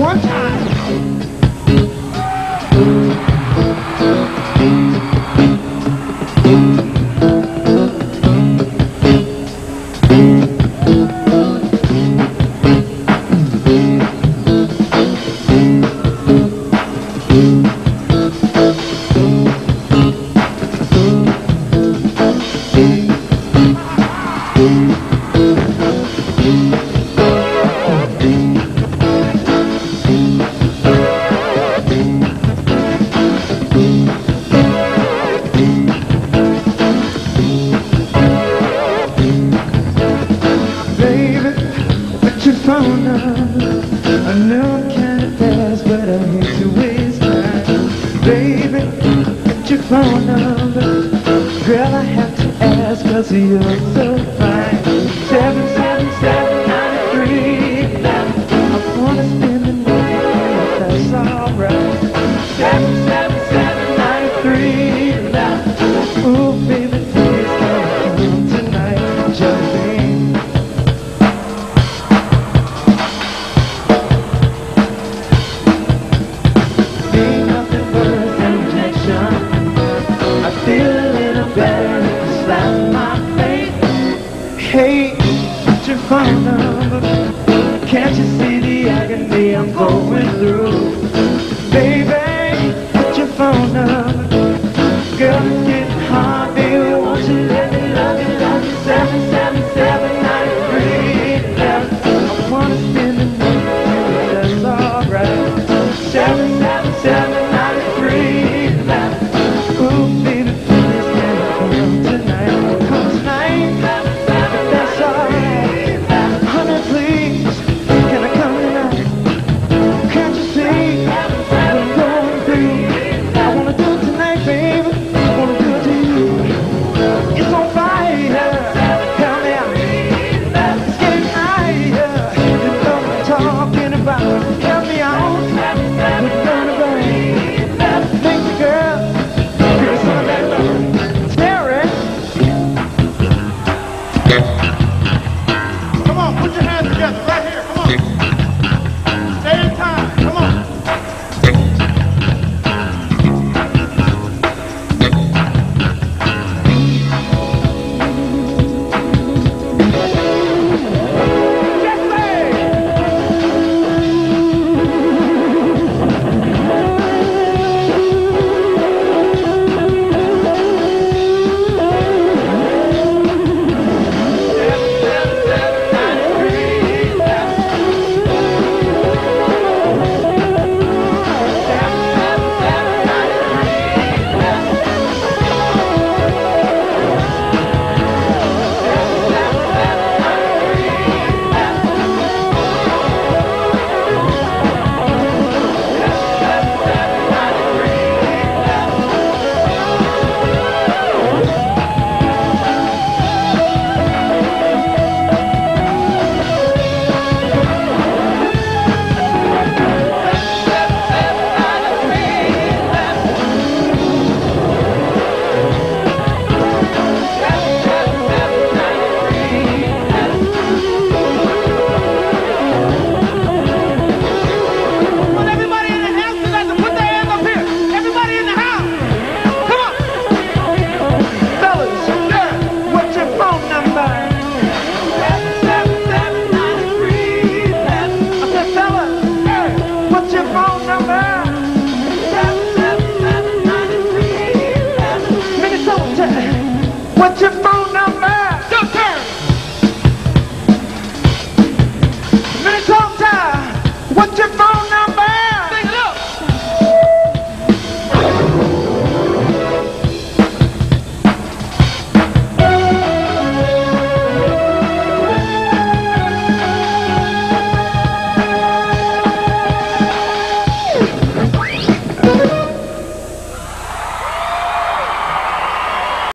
one time. I know I'm kinda fast, but I'm here to waste time. Baby, get your phone number. Girl, I have to ask, cause you're so fine. 77793. I wanna spend the night, if that's alright. 77793. Ooh, baby, please come tonight. Just hey, what's your phone number? Can't you see the agony I'm going through? Baby, what's your phone number? Girl, it's getting hard, baby, won't you let me love you, love you? 77793. I wanna spend the night with you, that's alright. 77793. Ooh, baby, please can you come tonight? Come tonight. Talking about